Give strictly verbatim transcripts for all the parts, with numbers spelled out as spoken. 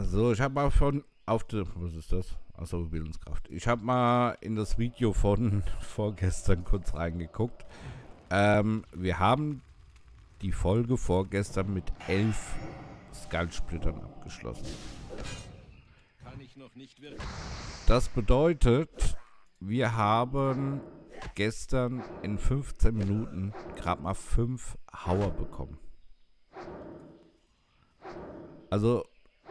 So, ich habe mal von auf die, was ist das? Achso, Willenskraft. Ich habe mal in das Video von vorgestern kurz reingeguckt. Ähm, wir haben die Folge vorgestern mit elf Skullsplittern abgeschlossen. Kann ich noch nicht wirklich. Das bedeutet, wir haben gestern in fünfzehn Minuten gerade mal fünf Hauer bekommen. Also,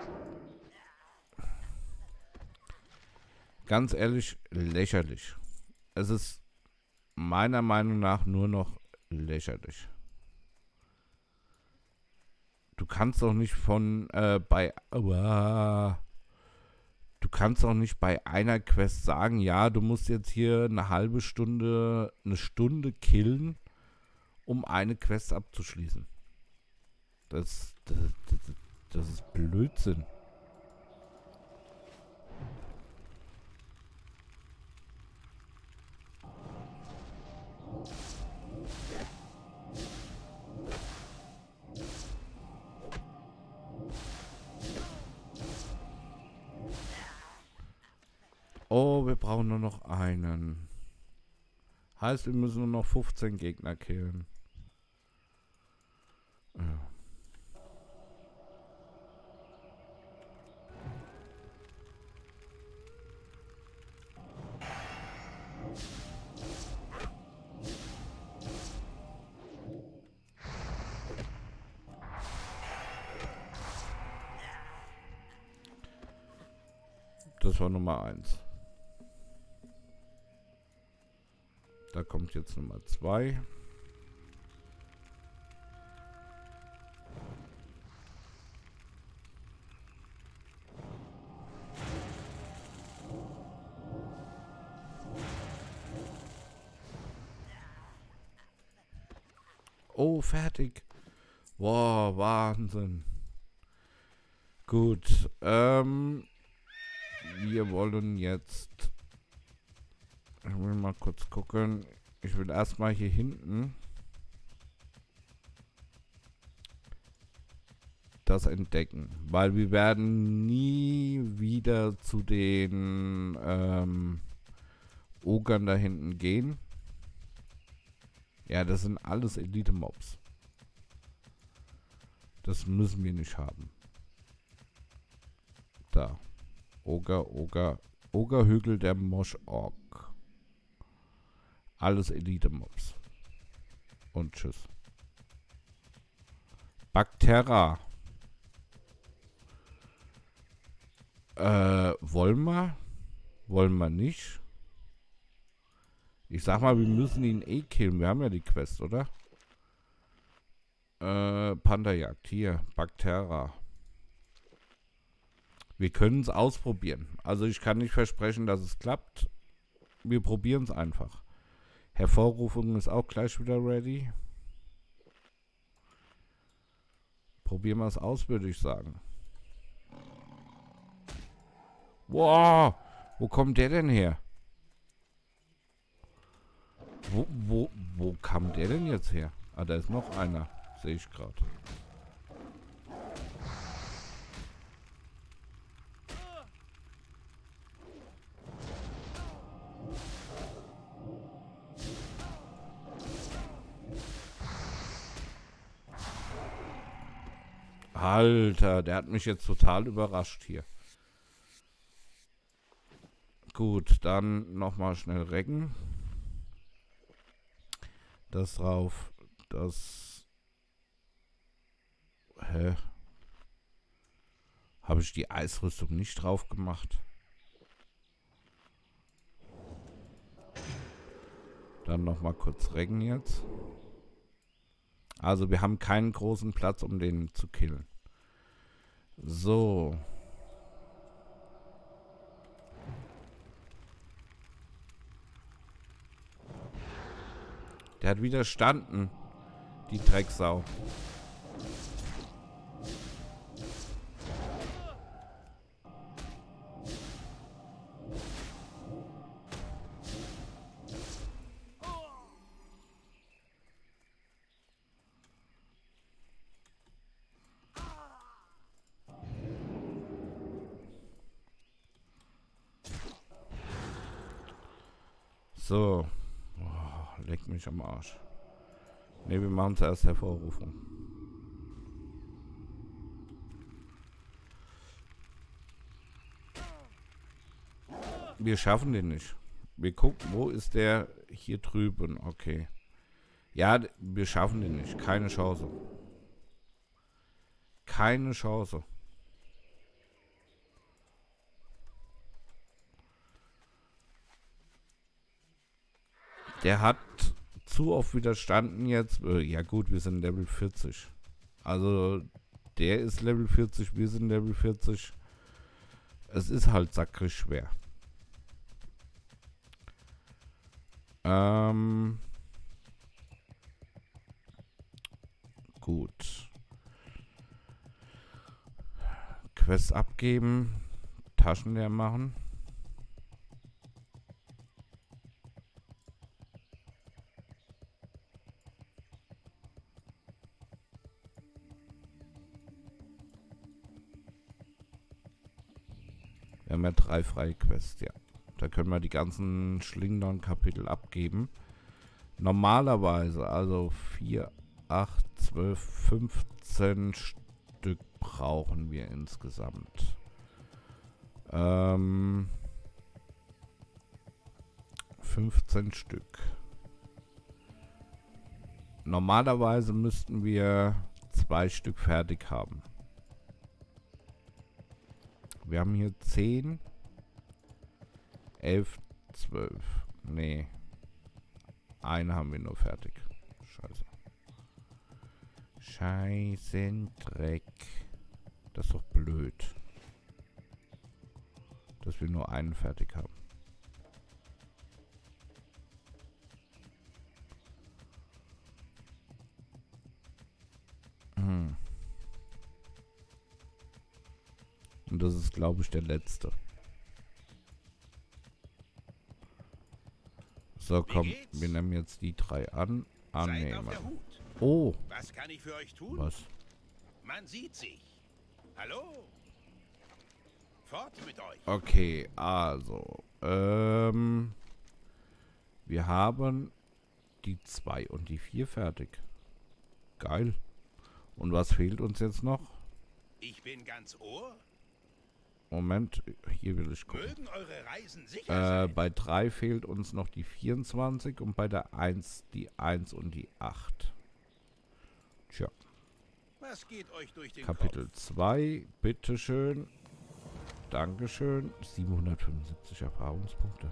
ganz ehrlich, lächerlich. Es ist meiner Meinung nach nur noch lächerlich. Du kannst doch nicht von äh, bei uh, du kannst doch nicht bei einer Quest sagen, ja, du musst jetzt hier eine halbe Stunde, eine Stunde killen, um eine Quest abzuschließen. Das, das, das, das ist Blödsinn. Oh, wir brauchen nur noch einen. Heißt, wir müssen nur noch fünfzehn Gegner killen. Ja. Das war Nummer eins. Da kommt jetzt Nummer zwei. Oh, fertig. Wow, Wahnsinn. Gut, ähm, wir wollen jetzt, ich will mal kurz gucken, ich will erstmal hier hinten das entdecken, weil wir werden nie wieder zu den ähm, Ogern da hinten gehen. Ja, das sind alles Elite-Mobs. Das müssen wir nicht haben. Da. Oger, Oger, Ogerhügel der Mosch-Ork. Alles Elite-Mobs. Und tschüss. Bakterra. Äh, wollen wir? Wollen wir nicht? Ich sag mal, wir müssen ihn eh killen. Wir haben ja die Quest, oder? Äh, Panda-Jagd. Hier, Bakterra. Wir können es ausprobieren. Also ich kann nicht versprechen, dass es klappt. Wir probieren es einfach. Hervorrufung ist auch gleich wieder ready. Probieren wir es aus, würde ich sagen. Wow, wo kommt der denn her? Wo, wo, wo kam der denn jetzt her? Ah, da ist noch einer. Sehe ich gerade. Alter, der hat mich jetzt total überrascht hier. Gut, dann nochmal schnell recken. Das drauf. Das... Hä? Habe ich die Eisrüstung nicht drauf gemacht? Dann nochmal kurz recken jetzt. Also wir haben keinen großen Platz, um den zu killen. So. Der hat widerstanden. Die Drecksau. So. Oh, leck mich am Arsch. Ne, wir machen zuerst Hervorrufung. Wir schaffen den nicht. Wir gucken, wo ist der? Hier drüben. Okay. Ja, wir schaffen den nicht. Keine Chance. Keine Chance. Der hat zu oft widerstanden jetzt. Äh, ja gut, wir sind Level vierzig. Also der ist Level vierzig, wir sind Level vierzig. Es ist halt sackrig schwer. Ähm... Gut. Quest abgeben. Taschen leer machen. Wir haben ja drei freie Quests, ja. Da können wir die ganzen Schlingdorn-Kapitel abgeben. Normalerweise, also vier, acht, zwölf, fünfzehn Stück brauchen wir insgesamt. Ähm, fünfzehn Stück. Normalerweise müssten wir zwei Stück fertig haben. Wir haben hier zehn, elf, zwölf. Nee. Einen haben wir nur fertig. Scheiße. Scheißendreck. Das ist doch blöd. Dass wir nur einen fertig haben. Hm. Und das ist, glaube ich, der letzte. So, komm, wir nehmen jetzt die drei an. Annehmen. Oh. Was kann ich für euch tun? Was? Man sieht sich. Hallo? Fort mit euch. Okay, also. Ähm. Wir haben die zwei und die vier fertig. Geil. Und was fehlt uns jetzt noch? Ich bin ganz Ohr. Moment, hier will ich gucken. Mögen eure Reisen sicher Äh, sein. bei drei fehlt uns noch die vierundzwanzig und bei der eins die eins und die acht. Tja. Was geht euch durch den Kapitel Kopf? zwei, bitteschön. Dankeschön. siebenhundertfünfundsiebzig Erfahrungspunkte.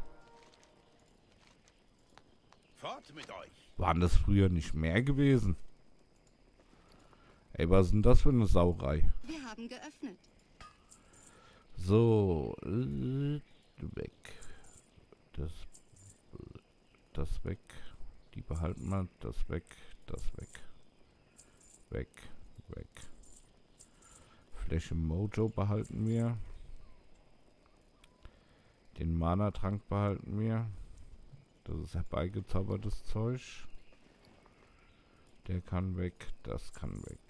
Fort mit euch. Waren das früher nicht mehr gewesen? Ey, was ist denn das für eine Sauerei? Wir haben geöffnet. So, äh, weg. Das, das weg. Die behalten wir. Das weg. Das weg. Weg. Weg. Fläche Mojo behalten wir. Den Mana-Trank behalten wir. Das ist herbeigezaubertes Zeug. Der kann weg. Das kann weg.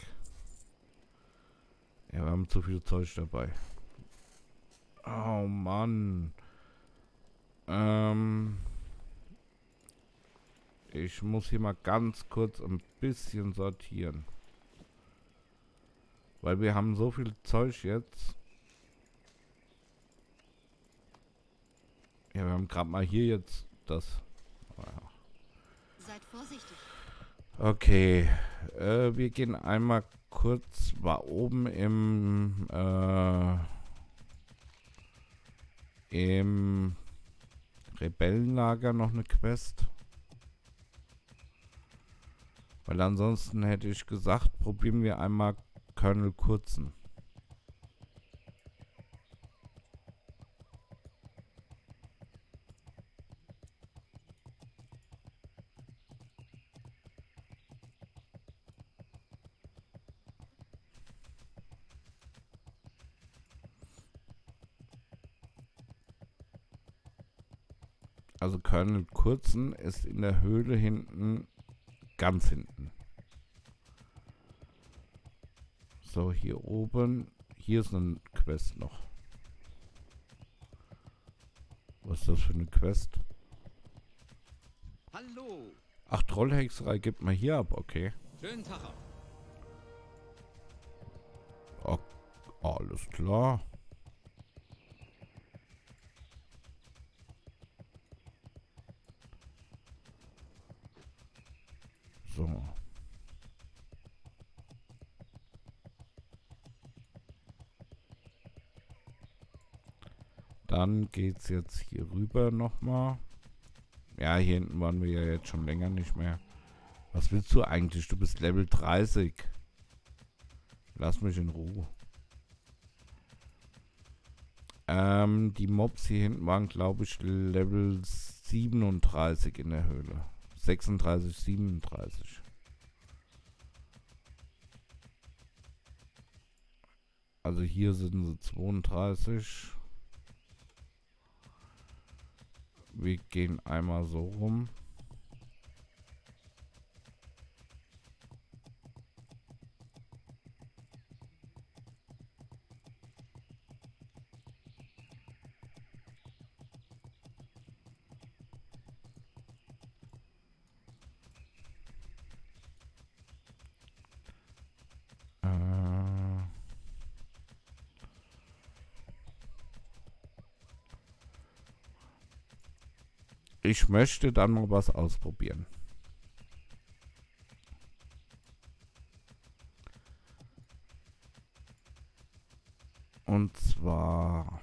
Ja, wir haben zu viel Zeug dabei. Oh Mann. Ähm. Ich muss hier mal ganz kurz ein bisschen sortieren. Weil wir haben so viel Zeug jetzt. Ja, wir haben gerade mal hier jetzt das. Seid vorsichtig. Okay. Äh, wir gehen einmal kurz. War oben im. Äh, Im Rebellenlager noch eine Quest. Weil ansonsten hätte ich gesagt, probieren wir einmal Colonel Kurzen. Also Colonel Kurzen ist in der Höhle hinten, ganz hinten. So, hier oben, hier ist eine Quest noch. Was ist das für eine Quest? Hallo. Ach, Trollhexerei gibt man hier ab, okay. Schönen Tag auch. Oh, alles klar. So. Dann geht's jetzt hier rüber nochmal. Ja, hier hinten waren wir ja jetzt schon länger nicht mehr. Was willst du eigentlich? Du bist Level dreißig. Lass mich in Ruhe. Ähm, die Mobs hier hinten waren, glaube ich, Level siebenunddreißig in der Höhle. sechsunddreißig, siebenunddreißig. Also hier sind sie zweiunddreißig. Wir gehen einmal so rum. Ich möchte dann mal was ausprobieren. Und zwar...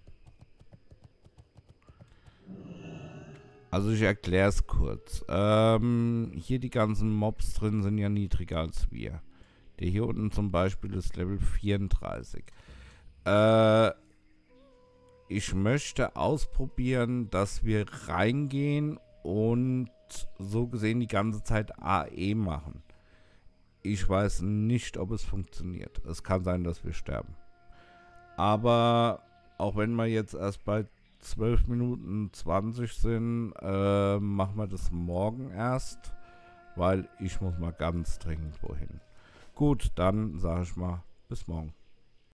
Also ich erkläre es kurz. Ähm, hier die ganzen Mobs drin sind ja niedriger als wir. Der hier unten zum Beispiel ist Level vierunddreißig. Äh... Ich möchte ausprobieren, dass wir reingehen und so gesehen die ganze Zeit A E machen. Ich weiß nicht, ob es funktioniert. Es kann sein, dass wir sterben. Aber auch wenn wir jetzt erst bei zwölf Minuten zwanzig sind, äh, machen wir das morgen erst, weil ich muss mal ganz dringend wohin. Gut, dann sage ich mal, bis morgen.